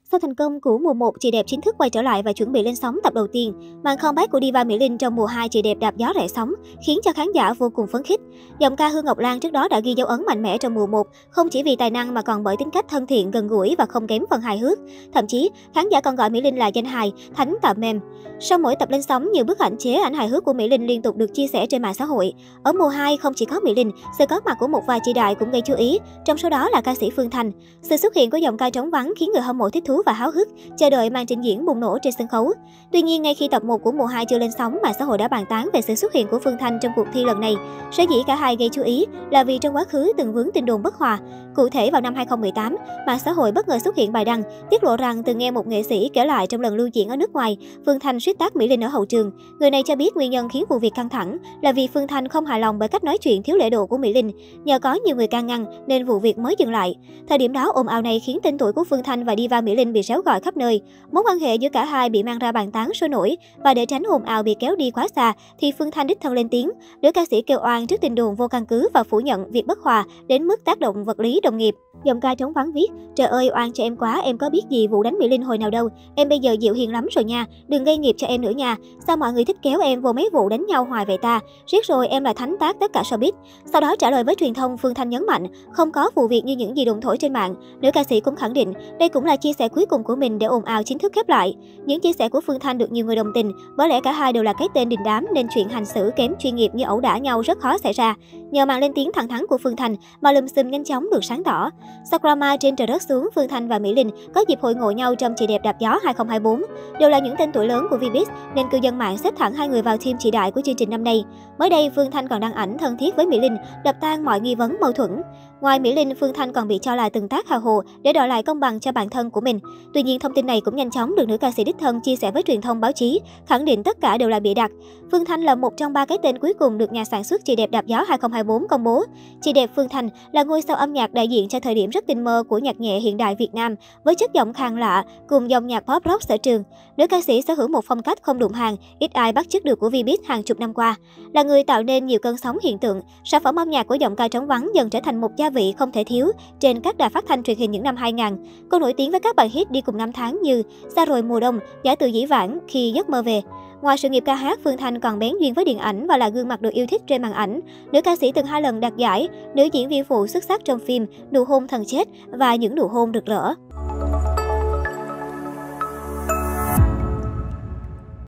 Sau thành công của mùa 1, chị đẹp chính thức quay trở lại và chuẩn bị lên sóng tập đầu tiên. Màn comeback của diva Mỹ Linh trong mùa 2, chị đẹp đạp gió rẽ sóng, khiến cho khán giả vô cùng phấn khích. Giọng ca Hương Ngọc Lan trước đó đã ghi dấu ấn mạnh mẽ trong mùa 1, không chỉ vì tài năng mà còn bởi tính cách thân thiện, gần gũi và không kém phần hài hước. Thậm chí, khán giả còn gọi Mỹ Linh là danh hài, thánh tạo meme. Sau mỗi tập lên sóng, nhiều bức ảnh chế ảnh hài hước của Mỹ Linh liên tục được chia sẻ trên mạng xã hội. Ở mùa 2, không chỉ có Mỹ Linh, sự có mặt của một vài chị đại cũng gây chú ý, trong số đó là ca sĩ Phương Thanh. Sự xuất hiện của giọng ca trống vắng khiến người hâm mộ thích thú và háo hức, chờ đợi màn trình diễn bùng nổ trên sân khấu. Tuy nhiên, ngay khi tập 1 của mùa 2 chưa lên sóng, mạng xã hội đã bàn tán về sự xuất hiện của Phương Thanh trong cuộc thi lần này. Sở dĩ cả hai gây chú ý là vì trong quá khứ từng vướng tin đồn bất hòa. Cụ thể vào năm 2018, mạng xã hội bất ngờ xuất hiện bài đăng tiết lộ rằng từng nghe một nghệ sĩ kể lại trong lần lưu diễn ở nước ngoài, Phương Thanh suýt tát Mỹ Linh ở hậu trường. Người này cho biết nguyên nhân khiến vụ việc căng thẳng là vì Phương Thanh không hài lòng bởi cách nói chuyện thiếu lễ độ của Mỹ Linh. Nhờ có nhiều người can ngăn nên vụ việc mới dừng lại. Thời điểm đó, ồn ào này khiến tên tuổi của Phương Thanh và diva Mỹ Linh bị réo gọi khắp nơi. Mối quan hệ giữa cả hai bị mang ra bàn tán sôi nổi, và để tránh ồn ào bị kéo đi quá xa thì Phương Thanh đích thân lên tiếng. Nữ ca sĩ kêu oan trước tin đồn vô căn cứ và phủ nhận việc bất hòa đến mức tác động vật lý đồng nghiệp. Giọng ca trống vắng viết: "Trời ơi, oan cho em quá, em có biết gì vụ đánh Mỹ Linh hồi nào đâu. Em bây giờ dịu hiền lắm rồi nha, đừng gây nghiệp cho em nữa nha. Sao mọi người thích kéo em vô mấy vụ đánh nhau hoài vậy ta? Riết rồi em là thánh tát tất cả showbiz." Sau đó trả lời với truyền thông, Phương Thanh nhấn mạnh không có vụ việc như những gì đồn thổi trên mạng. Nữ ca sĩ cũng khẳng định đây cũng là chia sẻ cuối cùng của mình để ồn ào chính thức khép lại. Những chia sẻ của Phương Thanh được nhiều người đồng tình, bởi lẽ cả hai đều là cái tên đình đám nên chuyện hành xử kém chuyên nghiệp như ẩu đả nhau rất khó xảy ra. Nhờ màn lên tiếng thẳng thắn của Phương Thanh mà lùm xùm nhanh chóng được sáng tỏ. Sau drama trên trời đất xuống, Phương Thanh và Mỹ Linh có dịp hội ngộ nhau trong Chị đẹp đạp gió 2024. Đều là những tên tuổi lớn của Vbiz nên cư dân mạng xếp thẳng hai người vào team chị đại của chương trình năm nay. Mới đây, Phương Thanh còn đăng ảnh thân thiết với Mỹ Linh, đập tan mọi nghi vấn mâu thuẫn. Ngoài Mỹ Linh, Phương Thanh còn bị cho là từng tác hào hồ để đòi lại công bằng cho bản thân của mình. Tuy nhiên, thông tin này cũng nhanh chóng được nữ ca sĩ đích thân chia sẻ với truyền thông báo chí, khẳng định tất cả đều là bịa đặt. Phương Thanh là một trong 3 cái tên cuối cùng được nhà sản xuất Chị đẹp đạp gió 2024 công bố. Chị đẹp Phương Thanh là ngôi sao âm nhạc đại diện cho thời điểm rất tình mơ của nhạc nhẹ hiện đại Việt Nam, với chất giọng khàn lạ cùng dòng nhạc pop rock sở trường. Nữ ca sĩ sở hữu một phong cách không đụng hàng, ít ai bắt chước được của Vbiz hàng chục năm qua. Là người tạo nên nhiều cơn sóng hiện tượng, sản phẩm âm nhạc của giọng ca trống vắng dần trở thành một gia vị không thể thiếu trên các đài phát thanh truyền hình những năm 2000. Cô nổi tiếng với các bài hit đi cùng năm tháng như Xa rồi mùa đông, Giả từ dĩ vãng, Khi giấc mơ về. Ngoài sự nghiệp ca hát, Phương Thanh còn bén duyên với điện ảnh và là gương mặt được yêu thích trên màn ảnh. Nữ ca sĩ từng 2 lần đạt giải nữ diễn viên phụ xuất sắc trong phim Nụ hôn thần chết và Những nụ hôn rực rỡ.